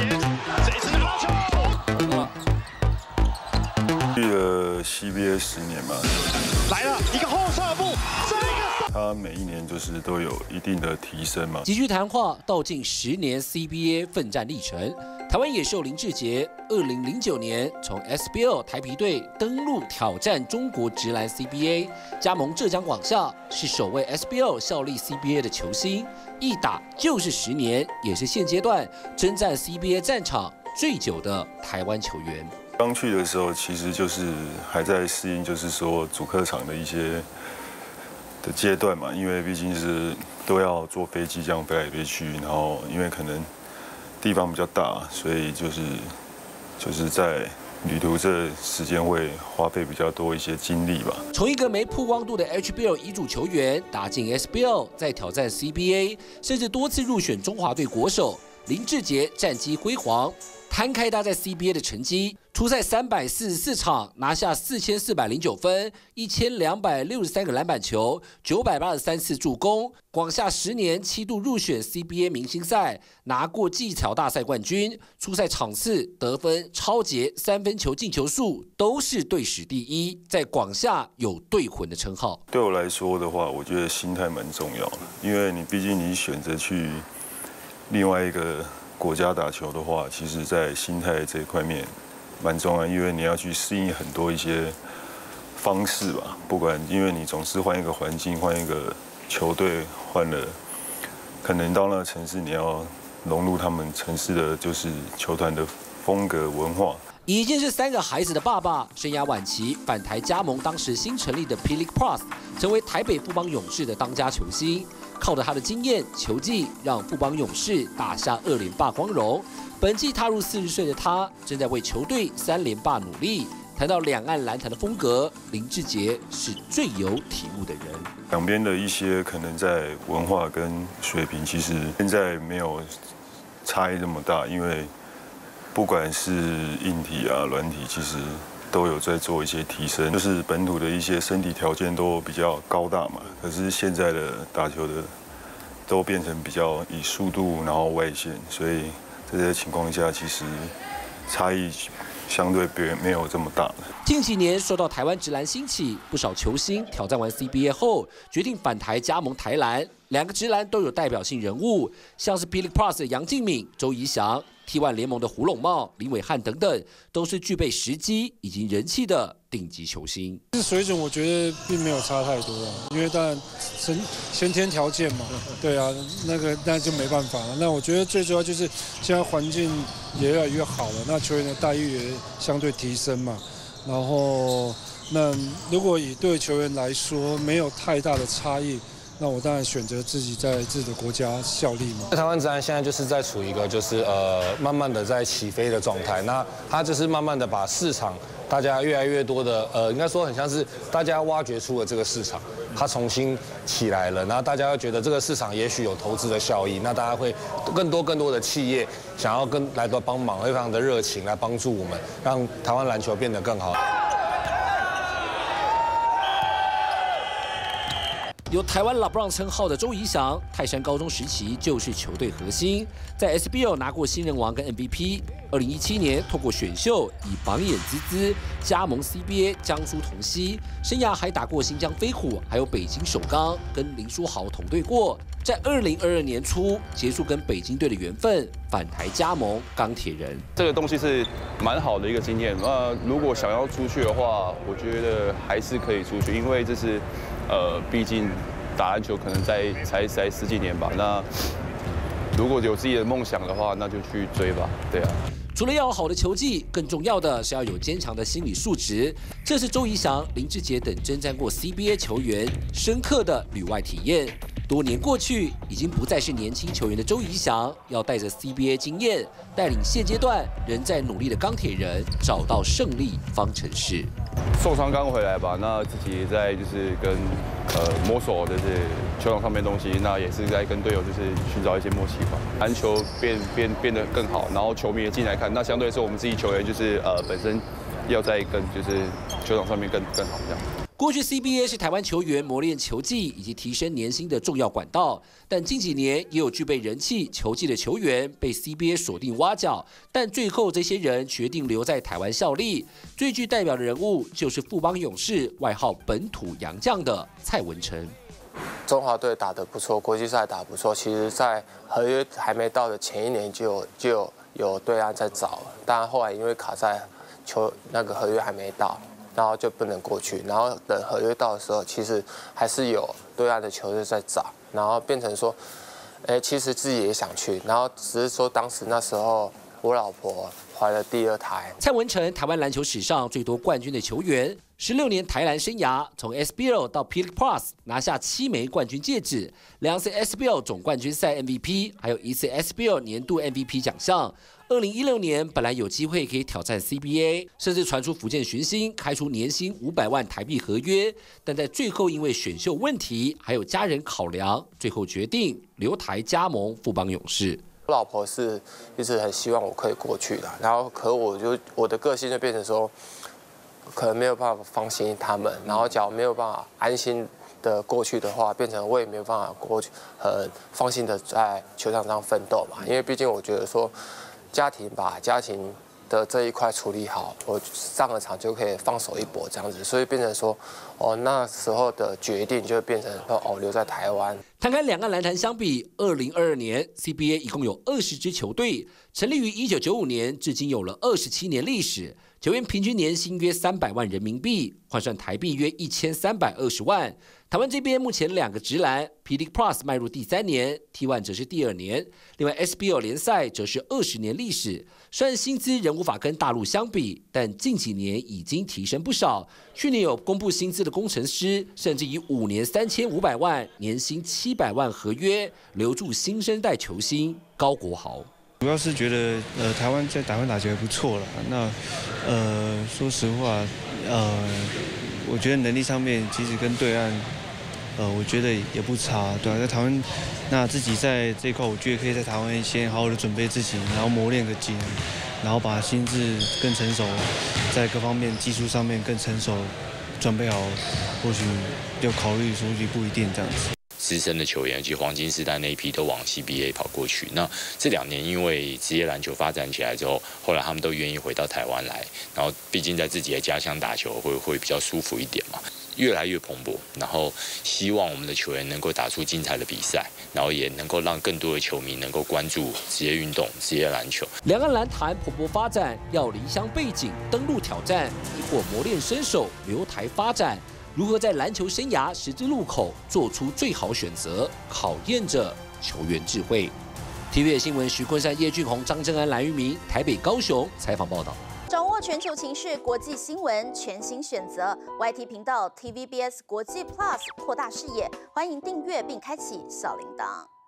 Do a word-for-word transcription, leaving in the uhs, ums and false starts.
杰，这次拿球。 去了 C B A 十年嘛， 来了一个后撤步，这个他每一年就是都有一定的提升嘛。 几句谈话道尽十年 C B A 奋战历程。台湾野兽林志杰，二零零九年从 S B L 台啤队登陆挑战中国职篮 C B A， 加盟浙江广厦，是首位 S B L 效力 C B A 的球星，一打就是十年，也是现阶段征战 C B A 战场最久的台湾球员。 刚去的时候，其实就是还在适应，就是说主客场的一些的阶段嘛，因为毕竟是都要坐飞机这样飞来飞去，然后因为可能地方比较大，所以就是就是在旅途这时间会花费比较多一些精力吧。 从一个没曝光度的 H B L 遗嘱球员打进 S B L， 再挑战 C B A， 甚至多次入选中华队国手，林志杰战绩辉煌。摊开他在 C B A 的成绩，出赛三百四十四场，拿下四千四百零九分，一千两百六十三个篮板球，九百八十三次助攻。广厦十年七度入选 C B A 明星赛，拿过技巧大赛冠军，出赛场次、得分、抄截、三分球进球数都是队史第一，在广厦有队魂的称号。 对我来说的话，我觉得心态蛮重要的，因为你毕竟你选择去另外一个国家打球的话，其实在心态这一块面蛮重要，因为你要去适应很多一些方式吧。不管因为你总是换一个环境，换一个球队，换了，可能到那个城市你要融入他们城市的就是球团的风格文化。 已经是三个孩子的爸爸，生涯晚期返台加盟当时新成立的 P-League Plus， 成为台北富邦勇士的当家球星。靠着他的经验、球技，让富邦勇士打下二连霸光荣。本季踏入四十岁的他，正在为球队三连霸努力。谈到两岸篮坛的风格，林志杰是最有体悟的人。 两边的一些可能在文化跟水平，其实现在没有差异那么大，因为不管是硬体啊、软体，其实都有在做一些提升，就是本土的一些身体条件都比较高大嘛。可是现在的打球的都变成比较以速度然后外线，所以在这些情况下，其实差异相对别没有这么大。 近几年受到台湾职篮兴起，不少球星挑战完 C B A 后，决定返台加盟台篮。两个职篮都有代表性人物，像是 P-League Plus 的杨敬敏、周怡翔。T 一 联盟的胡篓茂、林伟汉等等，都是具备时机以及人气的顶级球星。 水准我觉得并没有差太多，因为当然先先天条件嘛，对啊，那个那就没办法了。那我觉得最主要就是现在环境也越来越好了，那球员的待遇也相对提升嘛。然后那如果以对球员来说没有太大的差异，那我当然选择自己在自己的国家效力嘛。 台湾职篮现在就是在处于一个就是呃慢慢的在起飞的状态，那它就是慢慢的把市场大家越来越多的呃应该说很像是大家挖掘出了这个市场，它重新起来了，然后大家会觉得这个市场也许有投资的效益，那大家会更多更多的企业想要跟来多帮忙，会非常的热情来帮助我们，让台湾篮球变得更好。 有台湾 LeBron 称号的周怡翔，泰山高中时期就是球队核心，在 S B L 拿过新人王跟 M V P。二零一七年透过选秀以榜眼之姿加盟 C B A 江苏同曦，生涯还打过新疆飞虎，还有北京首钢，跟林书豪同队过。在二零二二年初结束跟北京队的缘分，返台加盟钢铁人。 这个东西是蛮好的一个经验。那如果想要出去的话，我觉得还是可以出去，因为这是呃，毕竟打篮球可能在才才十几年吧。那如果有自己的梦想的话，那就去追吧。对啊。 除了要有好的球技，更重要的是要有坚强的心理素质。这是周怡翔、林志杰等征战过 C B A 球员深刻的旅外体验。多年过去，已经不再是年轻球员的周怡翔，要带着 C B A 经验，带领现阶段仍在努力的钢铁人找到胜利方程式。 受伤刚回来吧，那自己也在就是跟呃摸索就是球场上面的东西，那也是在跟队友就是寻找一些默契吧。篮球变变变得更好，然后球迷也进来看，那相对来说我们自己球员就是呃本身要在跟就是球场上面更更好这样。 过去 C B A 是台湾球员磨练球技以及提升年薪的重要管道，但近几年也有具备人气球技的球员被 C B A 锁定挖角，但最后这些人决定留在台湾效力。最具代表的人物就是富邦勇士外号本土洋将的蔡文成。 中华队打得不错，国际赛打得不错，其实在合约还没到的前一年就有就有有对岸在找了，但后来因为卡在球那个合约还没到。然后就不能过去，然后等合约到的时候，其实还是有对岸的球队在找，然后变成说，哎，其实自己也想去，然后只是说当时那时候我老婆怀了第二胎。 蔡文成，台湾篮球史上最多冠军的球员，十六年台篮生涯，从 S B L 到 P. League Plus 拿下七枚冠军戒指，两次 S B L 总冠军赛 M V P， 还有一次 S B L 年度 M V P 奖项。二零一六年本来有机会可以挑战 C B A， 甚至传出福建寻星开出年薪五百万台币合约，但在最后因为选秀问题还有家人考量，最后决定留台加盟富邦勇士。 我老婆是一直很希望我可以过去的，然后可我就我的个性就变成说，可能没有办法放心他们，然后假如没有办法安心的过去的话，变成我也没有办法过去很放心的在球场上奋斗嘛，因为毕竟我觉得说。家庭把家庭的这一块处理好，我上了场就可以放手一搏这样子，所以变成说，哦，那时候的决定就变成说，哦，留在台湾。 摊开两岸篮坛相比，二零二二年 C B A 一共有二十支球队，成立于一九九五年，至今有了二十七年历史。球员平均年薪约三百万人民币，换算台币约一千三百二十万。台湾这边目前两个职篮 ，P. League Plus 迈入第三年 ，T 一 则是第二年。另外 S B L 联赛则是二十年历史。虽然薪资仍无法跟大陆相比，但近几年已经提升不少。去年有公布薪资的工程师，甚至以五年三千五百万、年薪七百万合约留住新生代球星高国豪。 主要是觉得，呃，台湾在台湾打球还不错了。那，呃，说实话，呃，我觉得能力上面其实跟对岸，呃，我觉得也不差，对啊，在台湾，那自己在这一块，我觉得可以在台湾先好好的准备自己，然后磨练个几年，然后把心智更成熟，在各方面技术上面更成熟，准备好，或许就考虑出去不一定这样子。 资深的球员及黄金时代那一批都往 C B A 跑过去。那这两年因为职业篮球发展起来之后，后来他们都愿意回到台湾来，然后毕竟在自己的家乡打球会会比较舒服一点嘛，越来越蓬勃。然后希望我们的球员能够打出精彩的比赛，然后也能够让更多的球迷能够关注职业运动、职业篮球。 两岸篮坛蓬勃发展，要离乡背井登陆挑战，亦或磨练身手留台发展。如何在篮球生涯十字路口做出最好选择，考验着球员智慧。T V B 新闻徐坤山、叶俊宏、张正安、蓝玉明，台北、高雄采访报道。 掌握全球情势、国际新闻，全新选择 Y T 频道 T V B S 国际 Plus， 扩大视野。欢迎订阅并开启小铃铛。